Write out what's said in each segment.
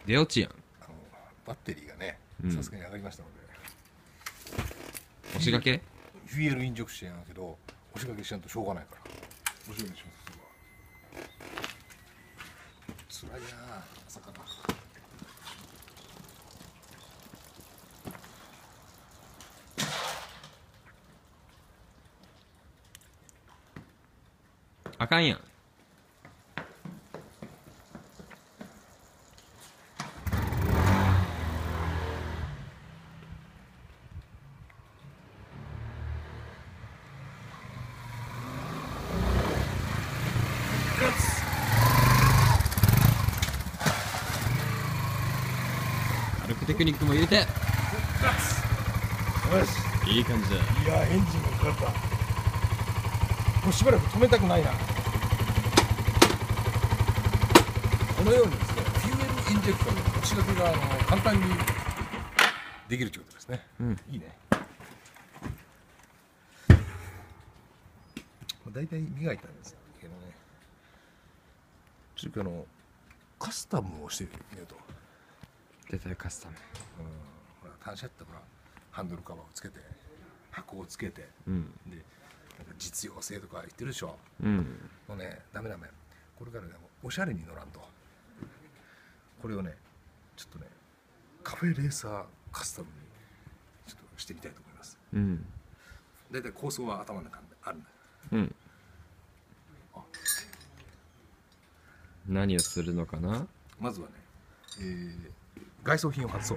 出落ちやん。 バッテリーがねさすがに上がりましたので、 押しがけフュエルインジェクションやけど押しかけしないとしょうがないから押しかけしますわ。つらいな朝から。 あかんやん。軽くテクニックも入れて、 よし、 いい感じだ。 いやエンジンがかかった。もうしばらく止めたくないな。このようにですねフューエルインジェクションの押しがけが簡単にできるということですね。いいね。だいたい磨いたんですけどね、ちょっとカスタムをしてみようと。 出たよカスタム。 ほら単車ってほらハンドルカバーをつけて箱をつけて、でなんか実用性とか言ってるでしょ。もうねダメダメ。これからねおしゃれに乗らんと。これをねちょっとねカフェレーサーカスタムにちょっとしてみたいと思います。だいたい構想は頭の中にあるんだ。 何をするのかな。 まずはね、外装品を外そう。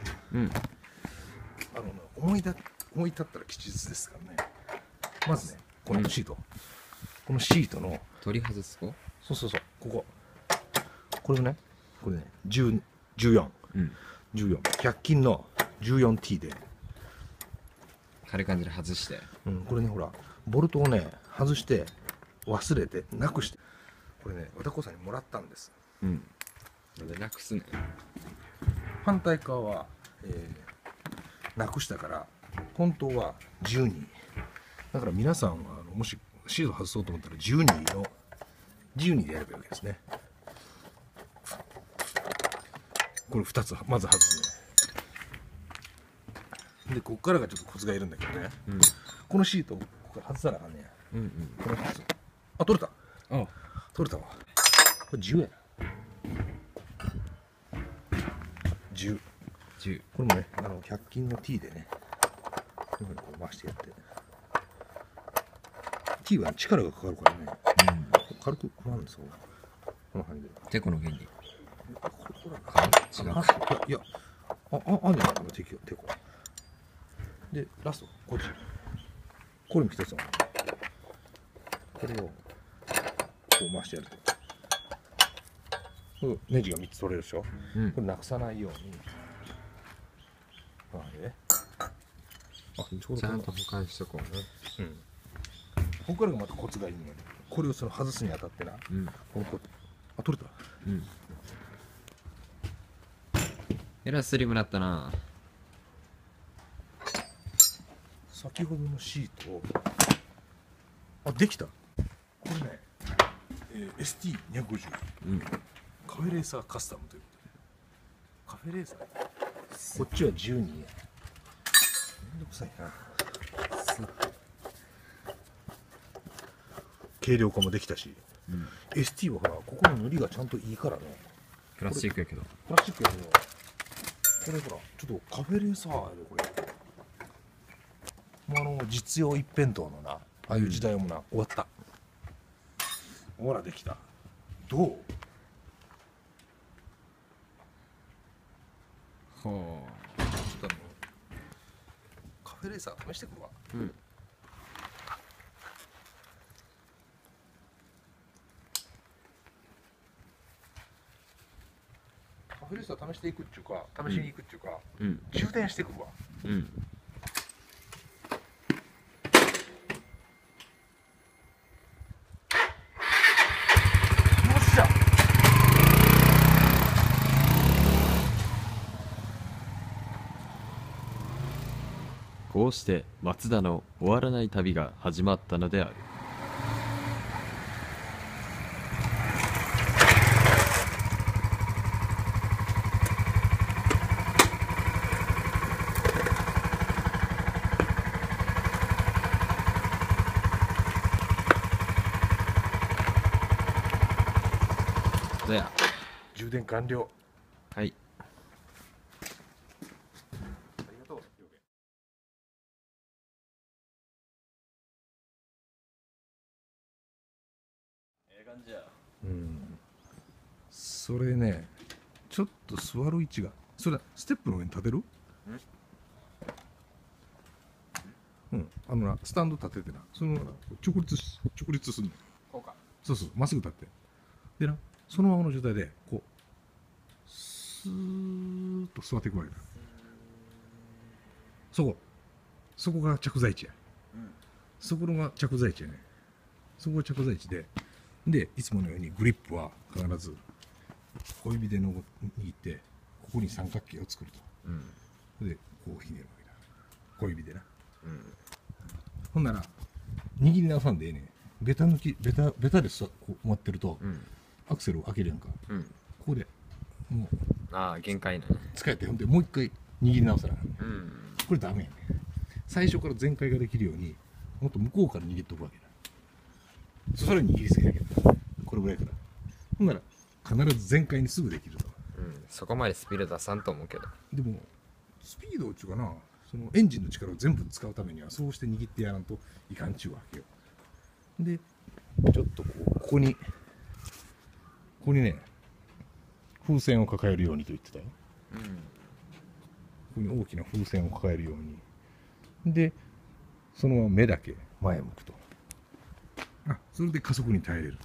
思い立ったら吉日ですからね。まずねこのシート、このシートの取り外す子。 そうこれね14、100均の 14T で、 軽い感じで外して、 これねほらボルトをね外して忘れてなくして、これね和田子さんにもらったんです。 なんでなくすね。 反対側は、なくしたから本当は12だから、皆さんはもしシート外そうと思ったら12でやればいいわけですね。これ2つまず外すね。でこっからがちょっとコツがいるんだけどね、このシートをここから外さなあかんねや。これ外す。あ、取れた。取れたわ。これ10やな。10。これもね100均の T でねこういうふうにこう回してやって、 T は力がかかるからね、軽く回るんですよ。この感じでてこの原理。 違う。いやあんじゃないかな、てこでラストこっち、これも一つのこれをこう回してやると、これネジが3つ取れるでしょ。これなくさないように、ちょうどちゃんと保管しとこうね。 ここからがまたコツがいいのよ。これを外すにあたってな、取れた。 えらいスリムだったな。 先ほどのシートをできた。これね、ST250、カフェレーサーカスタムということで、カフェレーサーこっちは12円。めんどくさいな。軽量化もできたし、ST はほらここの塗りがちゃんといいからね。 プラスチックやけど。 プラスチックやけど、これほらちょっとカフェレーサーやでこれ。もう実用一辺倒のな、ああいう時代もな、終わった。ほらできた。どう？ちょっとカフェレーサー試してくるわ。カフェレーサー試していくっていうか、試しに行くっていうか、充電してくるわ。 こうして松田の終わらない旅が始まったのである。 そや。 充電完了。 はい。 ありがとう。 感じや。 うん。それね、ちょっと座る位置が、それステップの上に立てる？うん、スタンド立ててな、そのまま直立すんの。 こうか。 そうそう、まっすぐ立って。でな、そのままの状態で、こう、スーッと座っていくわけだ。そこが着座位置や。そこが着座位置やね。そこが着座位置で、いつものようにグリップは必ず小指で握って、ここに三角形を作ると。で、こうひねるわけだ。小指でな。ほんなら、握り直さんでええねん。ベタでこう待ってると、アクセルを開けるやんか。ここでもう限界な。 使えて、ほんでもう一回握り直さなあかんねん。これダメやねん。最初から全開ができるようにもっと向こうから握っとくわけだ。それ握りすぎだけど、これぐらいから。ほんなら必ず全開にすぐできると。 そこまでスピード出さんと思うけど。 でもスピードっていうかな、そのエンジンの力を全部使うためにはそうして握ってやらんといかんちゅうわけよ。でちょっとここにね、風船を抱えるようにと言ってたよ。ここに大きな風船を抱えるように。でそのまま目だけ前向くと。それで加速に耐えれる。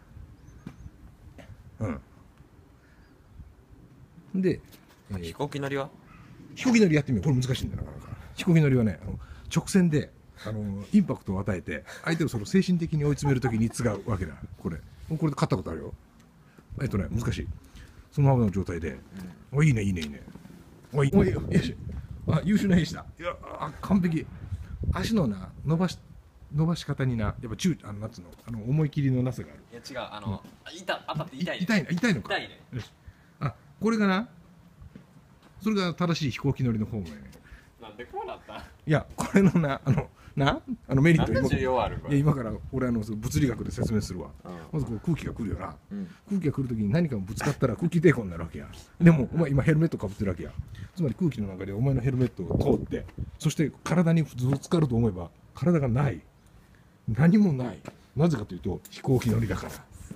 で、 飛行機乗りは？ 飛行機乗りやってみよう。これ難しいんだなかなか。飛行機乗りはね、直線でインパクトを与えて相手をその精神的に追い詰めるときに使うわけだ。これで買ったことあるよ。難しい。そのままの状態で、いいね。よし。優秀な兵士だ。完璧。足の伸ばし方にな、やっぱなんつうの、思い切りのなさがある。 いや違う、当たって痛いね。 痛いのか。 痛いね。 よし。これがな、それが正しい飛行機乗りのフォームやね。 なんでこうなった？ いや、これのメリットなんで需要ある？ 今から俺物理学で説明するわ。まず空気が来るよな。空気が来るときに何かぶつかったら空気抵抗になるわけや。でもお前今ヘルメットかぶってるわけや。つまり空気の中でお前のヘルメットを通って、そして体にぶつかると思えば体がない。何もない。なぜかというと飛行機乗りだから。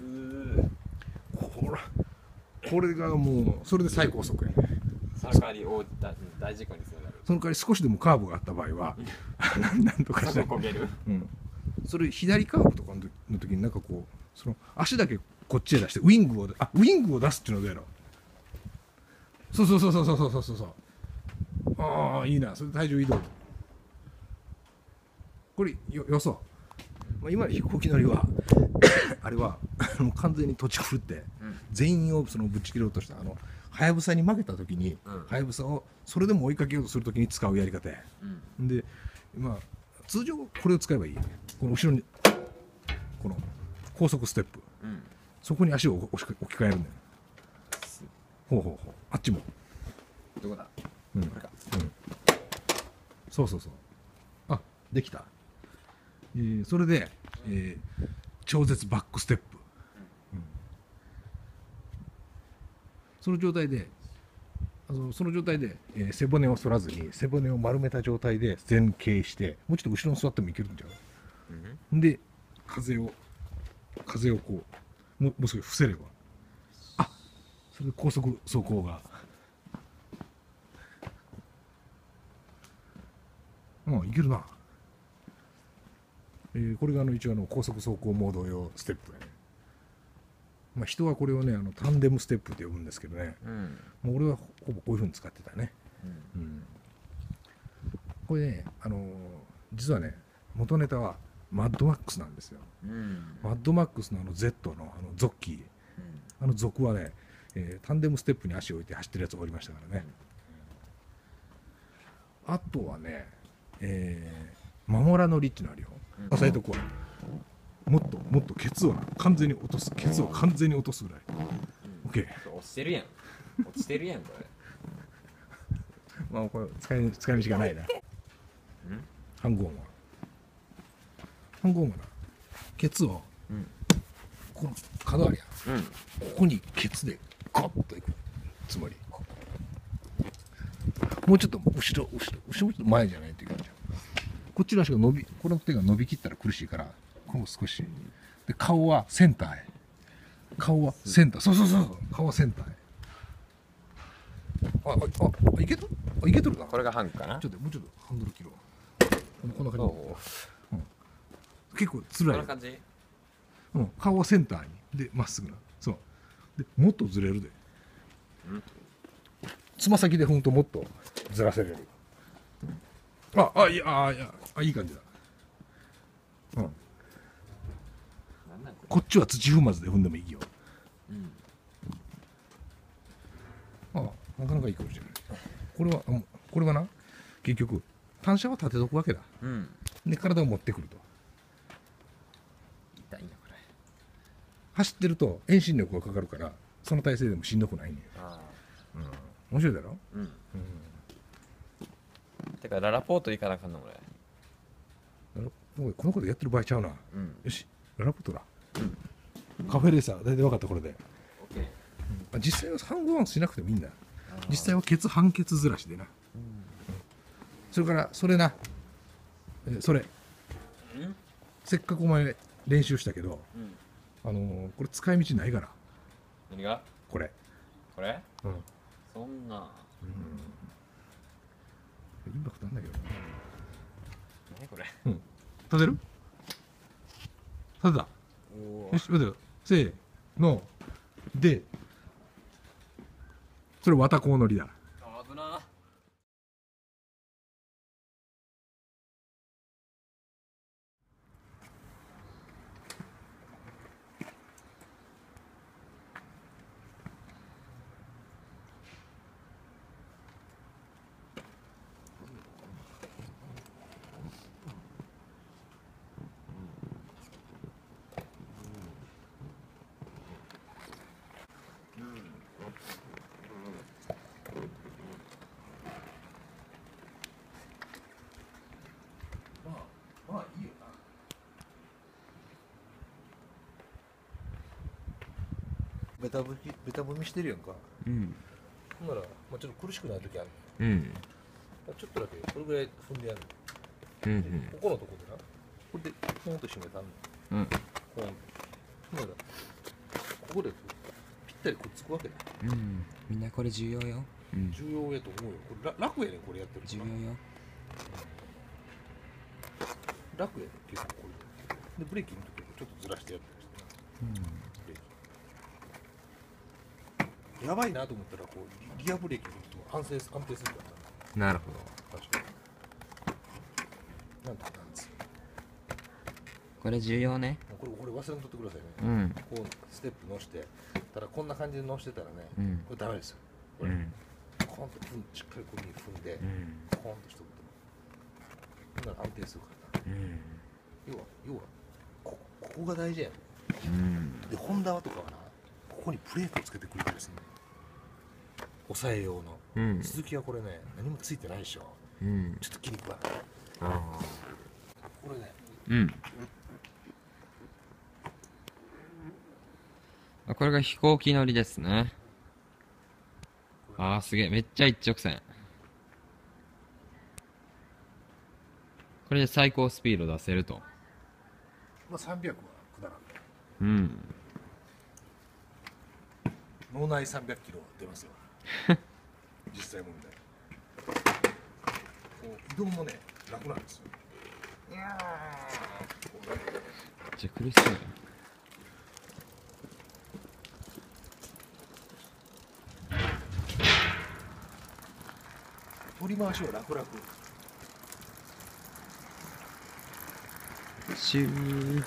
これがもうそれで最高速やね。 その代わり大事故につながる。 その代わり少しでもカーブがあった場合はなんとかして焦げる。 それ左カーブとかの時にこうその足だけこっちへ出してウイングを出すっていうのどうやろう。そう。いいな。それで体重移動。これよそう。今の飛行機乗りはあれは完全に土地狂って全員をぶち切ろうとしたはやぶさに負けた時に、はやぶさをそれでも追いかけようとする時に使うやり方や。で通常これを使えばいい。この後ろにこの高速ステップ、そこに足を置き換えるんだよ。ほうあっちもどこだ？ これか。そうできた。それで、超絶バックステップ。その状態で背骨を反らずに背骨を丸めた状態で前傾してもうちょっと後ろに座ってもいけるんじゃん。で風をこうもう少し伏せればそれで高速走行がいけるな。これが一応高速走行モード用ステップやね。人はこれをねタンデムステップって呼ぶんですけどね、もう俺はほぼこういうふうに使ってたね。これね実はね元ネタはマッドマックスなんですよ。マッドマックスのZ のゾッキー、族はね、タンデムステップに足を置いて走ってるやつがおりましたからね。あとはね、マモラのリっていうのあるよ。そういうとこもっとケツを完全に落とす。ケツを完全に落とすぐらい。OK。 落ちてるやんこれ。 これ使い道がないな。半合はな。ケツをこの角あるやん、 うんここにケツでガッといくつまりもうちょっと後ろもちょっと前じゃないといけないじゃん。こっちの足がこの手が伸びきったら苦しいからこう少しで顔はセンターへそう顔はセンターへいけとるな。 これがハンかな。 もうちょっとハンドル切ろう。こんな感じ、結構つらい。 こんな感じ。 顔はセンターにでまっすぐな。そうでもっとずれるで、つま先で踏むともっとずらせれる。いい感じだ。こっちは土踏まずで踏んでもいいよ。なかなかいいかもしれない。これはな、結局単車は立てとくわけだ。で体を持ってくると。 痛いなこれ。 走ってると遠心力がかかるからその体勢でもしんどくないねん。面白いだろ。 てかララポート行かなあかんの俺。 このことやってる場合ちゃうな。よし、ララポートだ。カフェレーサー大体分かった。これで実際は半分はしなくてもいいんだ。実際は半ケツずらしでな。それからそれな、せっかくお前練習したけど、これ使い道ないから。 何がこれそんなインパクトあんだけどな。 何これ。 立てる？立てた。よし、待てよ。せーので、それ綿コウノリだ。 危な。 まあいいよな。ベタ踏みしてるやんか。ほんなら、ちょっと苦しくなるときある。ちょっとだけこれぐらい踏んでやる。ここのとこでな、これでポンと締めたんの。ポンと。ほんならここでぴったりくっつくわけだ。 みんなこれ重要よ。 重要やと思うよ。これ楽やねん、これやってる重要よ。 楽やねん、結構これでブレーキの時もちょっとずらしてやったりしてな。ブレーキやばいなと思ったらこうギアブレーキの時も安定するからなるほど。 確かに。なんですよ。 これ重要ね。 これ忘れんとってくださいね。こうステップ乗して、ただこんな感じで乗してたらね、これダメですよ。これ、コンとしっかりここに踏んで、コンとしとくと。ほんなら安定するからな。要はここが大事やん。でホンダとかはな、ここにプレートをつけてくれたりするの。抑え用の。鈴木はこれね、何もついてないでしょ。ちょっと気に食わない。これね。 これが飛行機乗りですね。すげえ、めっちゃ一直線。これで最高スピード出せると。 300はくだらん。脳内300キロ出ますよ。実際問題。移動もね、楽なんですよ。 めっちゃ苦しそうや。 取り回しは楽々。 シュー。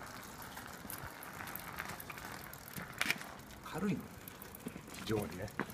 軽いの。非常にね。